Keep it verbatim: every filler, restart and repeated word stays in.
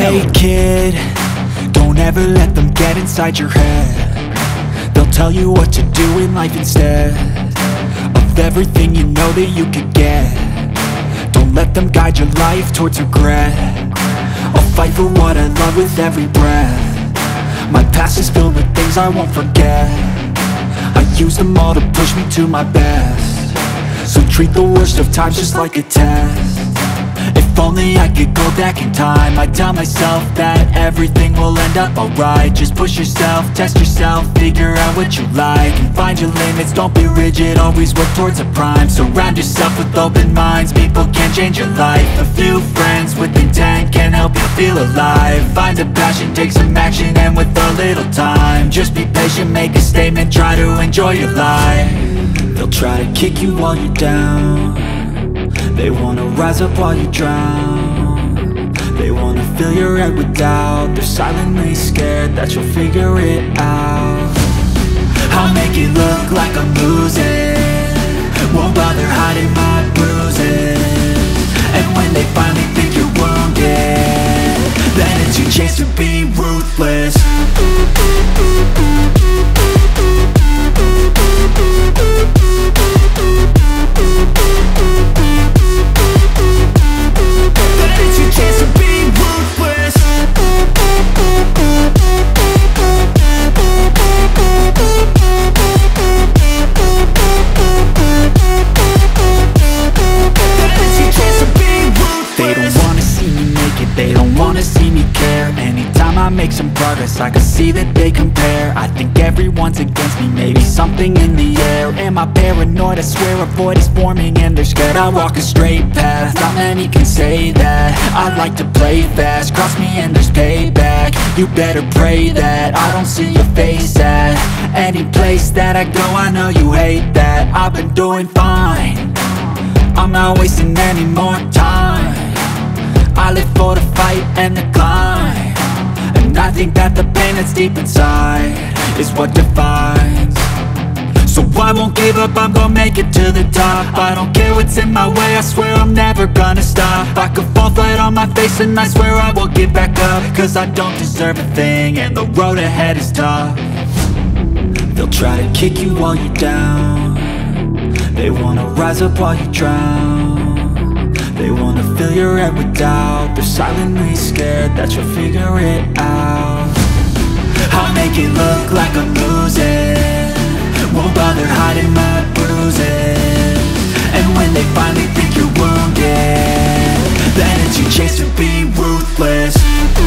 Hey kid, don't ever let them get inside your head. They'll tell you what to do in life instead of everything you know that you could get. Don't let them guide your life towards regret. I'll fight for what I love with every breath. My past is filled with things I won't forget. I use them all to push me to my best. So treat the worst of times just like a test. If only I could go back in time, I'd tell myself that everything will end up alright. Just push yourself, test yourself, figure out what you like, and find your limits, don't be rigid, always work towards a prime. Surround yourself with open minds, people can change your life. A few friends with intent can help you feel alive. Find a passion, take some action, and with a little time, just be patient, make a statement, try to enjoy your life. They'll try to kick you while you're down. They wanna rise up while you drown. They wanna fill your head with doubt. They're silently scared that you'll figure it out. I'll make it look like I'm losing, won't bother hiding my bruises. And when they finally think you're wounded, then it's your chance to be ruthless. I make some progress, I can see that they compare. I think everyone's against me, maybe something in the air. Am I paranoid? I swear a void is forming and they're scared. I walk a straight path, not many can say that. I like to play fast, cross me and there's payback. You better pray that I don't see your face at any place that I go. I know you hate that. I've been doing fine, I'm not wasting any more time. I live for the fight and the climb, and I think that the pain that's deep inside is what defines. So I won't give up, I'm gonna make it to the top. I don't care what's in my way, I swear I'm never gonna stop. I could fall flat on my face and I swear I will get back up, cause I don't deserve a thing and the road ahead is tough. They'll try to kick you while you're down. They wanna rise up while you drown. They wanna fill your head with doubt. They're silently scared that you'll figure it out. I'll make it look like I'm losing, won't bother hiding my bruises. And when they finally think you're wounded, then it's your chance to be ruthless.